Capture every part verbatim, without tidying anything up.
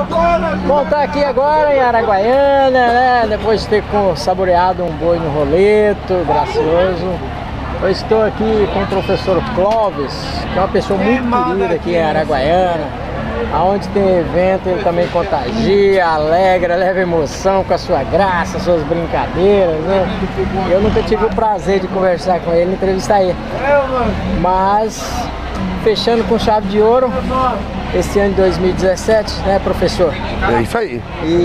Bom, tá aqui agora em Araguaiana, né? Depois de ter saboreado um boi no roleto, gracioso. Eu estou aqui com o professor Clóvis, que é uma pessoa muito querida aqui em Araguaiana. Aonde tem evento, ele também contagia, alegra, leva emoção com a sua graça, suas brincadeiras, né? Eu nunca tive o prazer de conversar com ele, entrevistar ele. Mas, fechando com chave de ouro, esse ano de dois mil e dezessete, né, professor? É isso aí.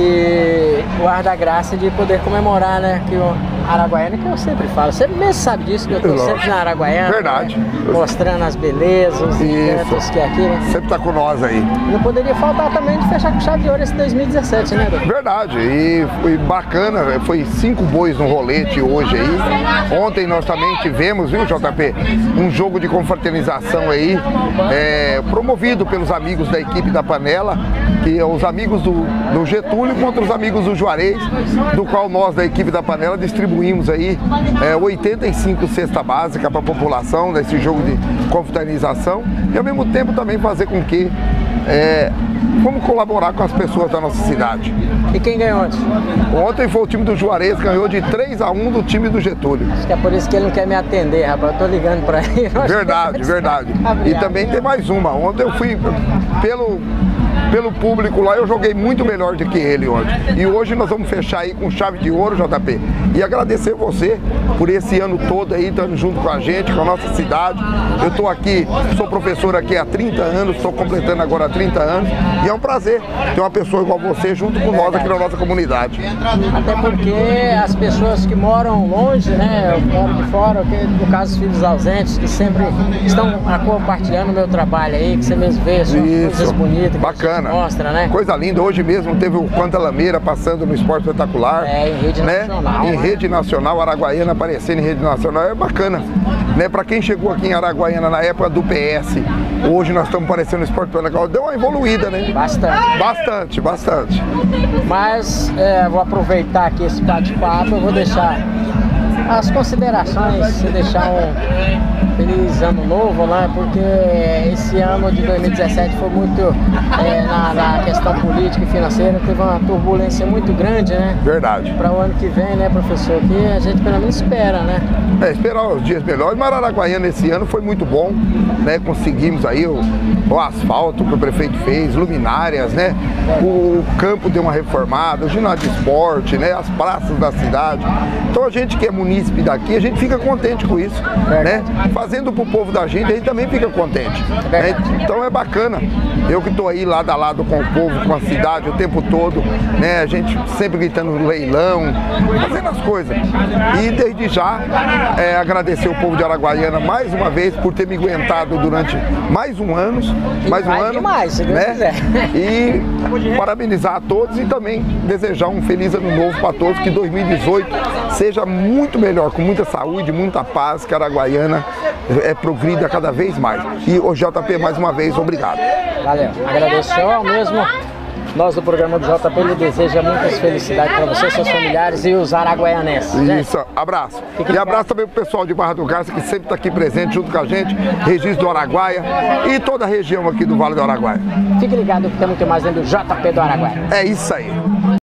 E o ar da graça de poder comemorar, né, que o Araguaiana, que eu sempre falo, você mesmo sabe disso, que eu estou sempre na Araguaiana. Verdade. Né, mostrando as belezas, os encantos que é aqui, né? Sempre tá com nós aí. Não poderia faltar também de fechar com chave de ouro esse dois mil e dezessete, né, doutor? Verdade, e foi bacana, foi cinco bois no rolete hoje aí. Ontem nós também tivemos, viu, J P, um jogo de confraternização aí, é, promovido pelos amigos da equipe da Panela, que é os amigos do, do Getúlio contra os amigos do Juarez, do qual nós da equipe da Panela distribuímos aí é, oitenta e cinco cesta básica para a população nesse jogo de confraternização e ao mesmo tempo também fazer com que é, vamos colaborar com as pessoas da nossa cidade. E quem ganhou ontem? Ontem foi o time do Juarez, ganhou de três a um do time do Getúlio. Acho que é por isso que ele não quer me atender, rapaz. Eu tô ligando pra ele. Verdade, verdade. E também tem mais uma. Ontem eu fui pelo, pelo público lá, eu joguei muito melhor do que ele ontem. E hoje nós vamos fechar aí com chave de ouro, J P. E agradecer você por esse ano todo aí, estando junto com a gente, com a nossa cidade. Eu tô aqui, sou professor aqui há trinta anos, estou completando agora trinta anos. E é um prazer ter uma pessoa igual você junto com nós aqui na nossa comunidade. Até porque as pessoas que moram longe, né, eu moro de fora, que, no caso os filhos ausentes, que sempre estão compartilhando o meu trabalho aí, que você mesmo vê, são coisas bonitas, bacana, mostra, né? Coisa linda. Hoje mesmo teve o Quanta Lameira passando no Esporte Espetacular. É, em rede né? nacional. Em né? rede nacional, Araguaiana aparecendo em rede nacional, é bacana. Né? Para quem chegou aqui em Araguaiana na época do P S, hoje nós estamos aparecendo no Esporte Espetacular, deu uma evoluída, né? Bastante. Bastante, bastante. Mas é, vou aproveitar aqui esse bate-papo, eu vou deixar as considerações, se deixar um feliz ano novo, né? Porque esse ano de dois mil e dezessete foi muito é, na, na questão política e financeira, teve uma turbulência muito grande, né? Verdade. Para o ano que vem, né, professor? Que a gente pelo menos espera, né? É, esperar os dias melhores, mas Araguaiana esse ano foi muito bom, né? Conseguimos aí o, o asfalto que o prefeito fez, luminárias, né? O campo deu uma reformada, o ginásio de esporte, né? As praças da cidade. Então a gente que é munícipe daqui, a gente fica contente com isso, né? Fazendo pro povo da gente, a gente também fica contente. Né? Então é bacana. Eu que estou aí lado a lado com o povo, com a cidade o tempo todo, né? A gente sempre gritando leilão, fazendo as coisas. E desde já é, agradecer o povo de Araguaiana mais uma vez por ter me aguentado durante mais um ano, mais um ano, demais, se Deus né? quiser. E parabenizar a todos e também desejar um feliz ano novo para todos, que dois mil e dezoito seja muito melhor, com muita saúde, muita paz, que a Araguaiana é progrida cada vez mais. E o J P, mais uma vez, obrigado. Valeu, agradeço ao mesmo. Nós do programa do J P lhe deseja muitas felicidades para você, seus familiares e os araguaianenses. Isso, gente. Abraço. Fique e abraço também pro pessoal de Barra do Garça, que sempre está aqui presente junto com a gente, Registro do Araguaia e toda a região aqui do Vale do Araguaia. Fique ligado que tem muito mais dentro do J P do Araguaia. É isso aí.